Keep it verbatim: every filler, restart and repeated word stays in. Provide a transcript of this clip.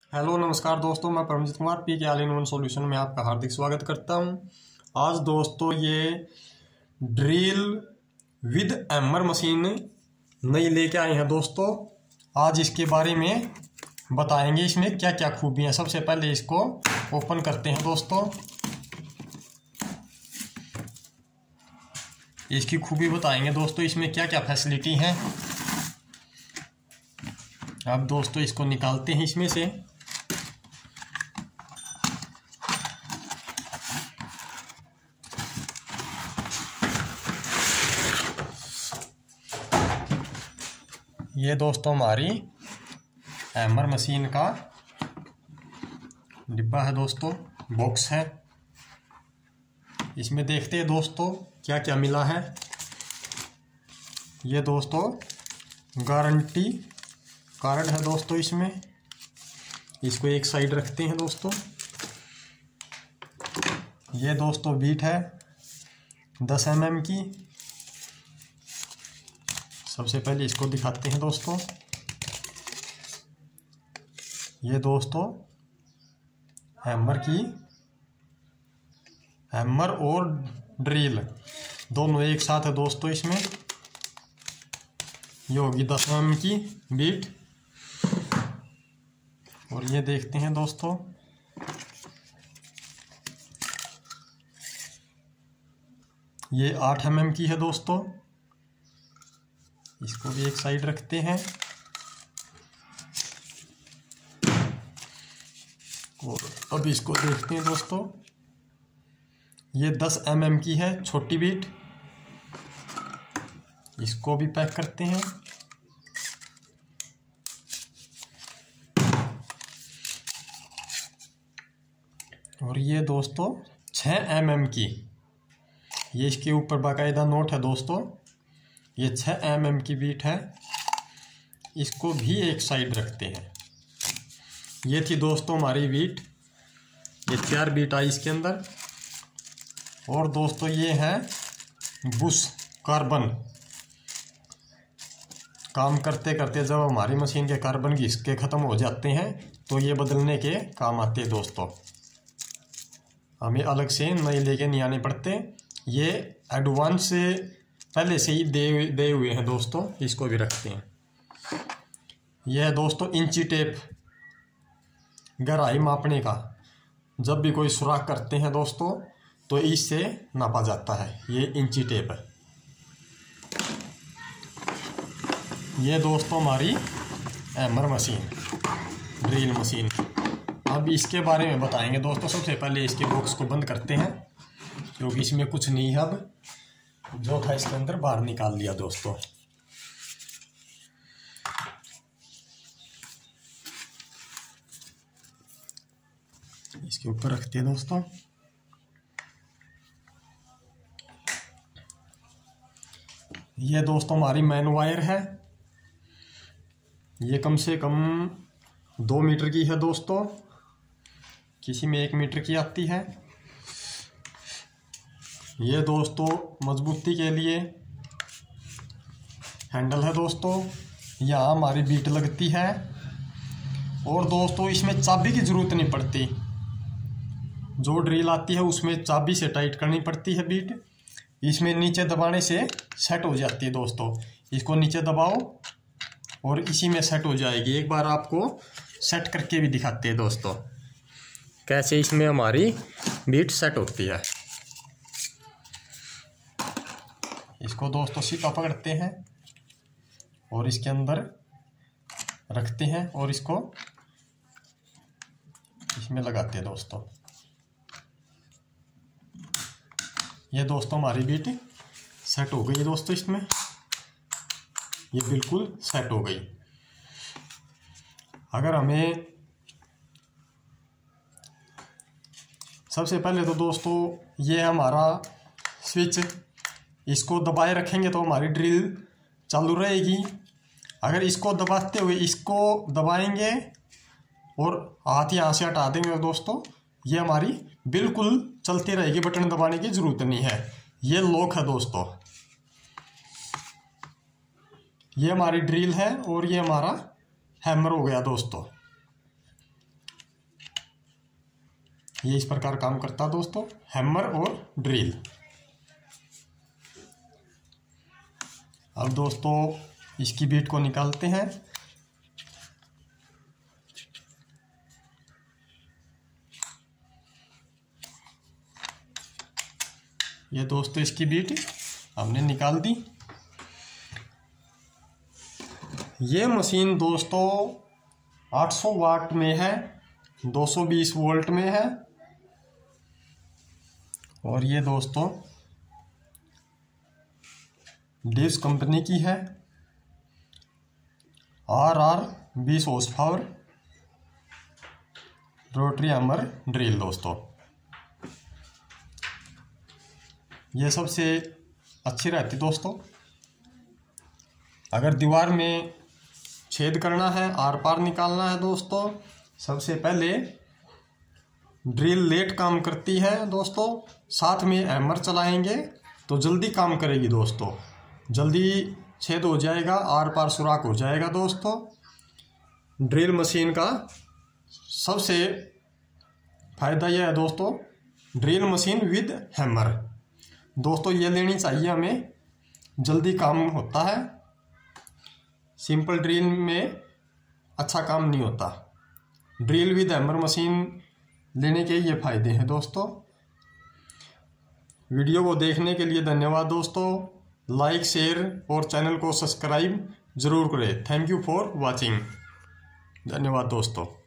Hello नमस्कार दोस्तों, मैं Paramjeet Kumar P K all in one solution में आपका हार्दिक स्वागत करता हूं। आज दोस्तों ये ड्रिल विद हैमर मशीन नई लेके आए हैं दोस्तों। आज इसके बारे में बताएंगे इसमें क्या क्या खूबियां। सबसे पहले इसको ओपन करते हैं दोस्तों। इसकी खूबी बताएंगे दोस्तों, इसमें क्या क्या फैसिलिटी है। अब दोस्तों इसको निकालते हैं इसमें से। ये दोस्तों हमारी हैमर मशीन का डिब्बा है दोस्तों, बॉक्स है। इसमें देखते हैं दोस्तों क्या क्या मिला है। ये दोस्तों गारंटी कार्ड है दोस्तों इसमें। इसको एक साइड रखते हैं दोस्तों। ये दोस्तों बीट है दस एम एम की। सबसे पहले इसको दिखाते हैं दोस्तों। ये दोस्तों हैमर की हैमर और ड्रिल दोनों एक साथ है दोस्तों इसमें। ये होगी दस एम एम की बीट। और ये देखते हैं दोस्तों ये आठ एम एम की है दोस्तों। इसको भी एक साइड रखते हैं। और अब इसको देखते हैं दोस्तों। ये दस एम एम की है छोटी बीट। इसको भी पैक करते हैं। और ये दोस्तों छः एम एम की, ये इसके ऊपर बाकायदा नोट है दोस्तों। ये छः एम एम की बीट है। इसको भी एक साइड रखते हैं। ये थी दोस्तों हमारी बीट। ये चार बीट आई इसके अंदर। और दोस्तों ये है बुश कार्बन। काम करते करते जब हमारी मशीन के कार्बन घिस के ख़त्म हो जाते हैं तो ये बदलने के काम आते हैं दोस्तों। हमें अलग से नए लेके नहीं आने पड़ते। ये एडवांस से पहले से ही दे दे हुए हैं दोस्तों। इसको भी रखते हैं। यह है दोस्तों इंची टेप, गहराई मापने का। जब भी कोई सुराख करते हैं दोस्तों तो इससे नापा जाता है। ये इंची टेप है। ये दोस्तों हमारी हैमर मशीन, ड्रिल मशीन। अब इसके बारे में बताएंगे दोस्तों। सबसे पहले इसके बॉक्स को बंद करते हैं क्योंकि इसमें कुछ नहीं है। अब जो था इसके अंदर बाहर निकाल लिया दोस्तों। इसके ऊपर रखते हैं दोस्तों। ये दोस्तों हमारी मैन वायर है। ये कम से कम दो मीटर की है दोस्तों। किसी में एक मीटर की आती है। ये दोस्तों मजबूती के लिए हैंडल है दोस्तों। यहाँ हमारी बीट लगती है। और दोस्तों इसमें चाबी की ज़रूरत नहीं पड़ती। जो ड्रिल आती है उसमें चाबी से टाइट करनी पड़ती है बीट। इसमें नीचे दबाने से सेट हो जाती है दोस्तों। इसको नीचे दबाओ और इसी में सेट हो जाएगी। एक बार आपको सेट करके भी दिखाते हैं दोस्तों कैसे इसमें हमारी बीट सेट होती है। इसको दोस्तों सीधा पकड़ते हैं और इसके अंदर रखते हैं और इसको इसमें लगाते हैं दोस्तों। ये दोस्तों हमारी बीट सेट हो गई है दोस्तों। इसमें ये बिल्कुल सेट हो गई। अगर हमें सबसे पहले तो दोस्तों ये हमारा स्विच, इसको दबाए रखेंगे तो हमारी ड्रिल चालू रहेगी। अगर इसको दबाते हुए इसको दबाएंगे और हाथ यहाँ से हटा देंगे दोस्तों, ये हमारी बिल्कुल चलती रहेगी। बटन दबाने की ज़रूरत नहीं है। ये लॉक है दोस्तों। ये हमारी ड्रिल है और ये हमारा हैमर हो गया दोस्तों। ये इस प्रकार काम करता है दोस्तों, हैमर और ड्रिल। अब दोस्तों इसकी बीट को निकालते हैं। ये दोस्तों इसकी बीट हमने निकाल दी। ये मशीन दोस्तों आठ सौ वाट में है, दो सौ बीस वोल्ट में है। और ये दोस्तों डिव्स कंपनी की है, आर आर बीस horse power rotary hammer drill. दोस्तों ये सबसे अच्छी रहती दोस्तों। अगर दीवार में छेद करना है, आर पार निकालना है दोस्तों, सबसे पहले ड्रिल लेट काम करती है दोस्तों। साथ में हैमर चलाएंगे तो जल्दी काम करेगी दोस्तों, जल्दी छेद हो जाएगा, आर पार सुराख हो जाएगा दोस्तों। ड्रिल मशीन का सबसे फायदा यह है दोस्तों, ड्रिल मशीन विद हैमर। दोस्तों ये लेनी चाहिए हमें, जल्दी काम होता है। सिंपल ड्रिल में अच्छा काम नहीं होता। ड्रिल विद हैमर मशीन लेने के ये फायदे हैं दोस्तों। वीडियो को देखने के लिए धन्यवाद दोस्तों। लाइक, शेयर और चैनल को सब्सक्राइब जरूर करें। Thank you for watching. धन्यवाद दोस्तों।